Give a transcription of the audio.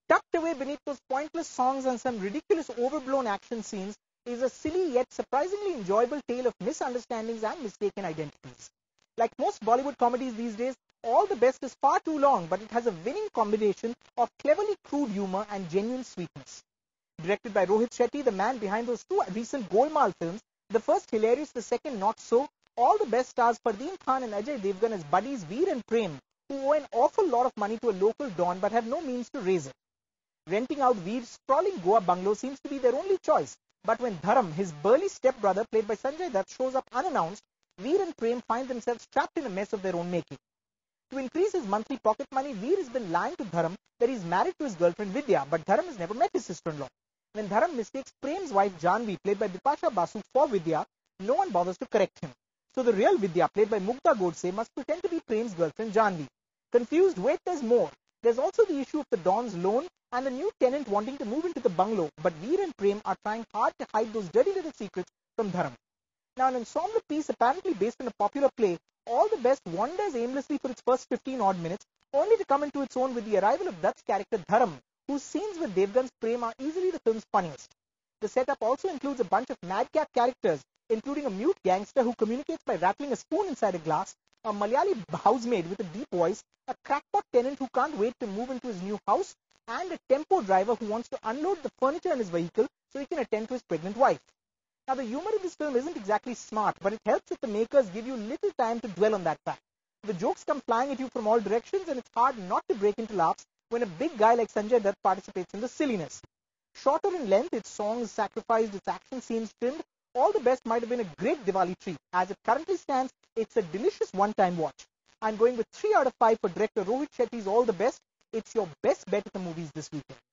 tucked away beneath those pointless songs and some ridiculous overblown action scenes is a silly yet surprisingly enjoyable tale of misunderstandings and mistaken identities. Like most Bollywood comedies these days, All the Best is far too long, but it has a winning combination of cleverly crude humor and genuine sweetness. Directed by Rohit Shetty, the man behind those two recent Golmaal films, the first hilarious, the second not so, All the Best stars Fardeen and Ajay Devgan as buddies Veer and Prem, who owe an awful lot of money to a local don but have no means to raise it. Renting out Veer's sprawling Goa bungalow seems to be their only choice, but when Dharam, his burly stepbrother played by Sanjay Dutt, shows up unannounced, Veer and Prem find themselves trapped in a mess of their own making. To increase his monthly pocket money, Veer has been lying to Dharam that he is married to his girlfriend Vidya, but Dharam has never met his sister-in-law. When Dharam mistakes Prem's wife Janvi, played by Bipasha Basu, for Vidya, no one bothers to correct him. So the real Vidya, played by Mughda Ghodse, must pretend to be Prem's girlfriend Janvi. Confused, wait, there's more. There's also the issue of the Don's loan and the new tenant wanting to move into the bungalow, but Veer and Prem are trying hard to hide those dirty little secrets from Dharam. Now, an ensemble piece apparently based on a popular play, All the Best wanders aimlessly for its first 15 odd minutes, only to come into its own with the arrival of Dutt's character Dharam, whose scenes with Devgan's Prem are easily the film's funniest. The setup also includes a bunch of madcap characters, including a mute gangster who communicates by rattling a spoon inside a glass, a Malayali housemaid with a deep voice, a crackpot tenant who can't wait to move into his new house, and a tempo driver who wants to unload the furniture in his vehicle so he can attend to his pregnant wife. Now, the humor in this film isn't exactly smart, but it helps that the makers give you little time to dwell on that fact. The jokes come flying at you from all directions, and it's hard not to break into laughs when a big guy like Sanjay Dutt participates in the silliness. Shorter in length, its songs sacrificed, its action scenes trimmed, All the Best might have been a great Diwali treat. As it currently stands, it's a delicious one-time watch. I'm going with 3 out of 5 for director Rohit Shetty's All the Best. It's your best bet at the movies this weekend.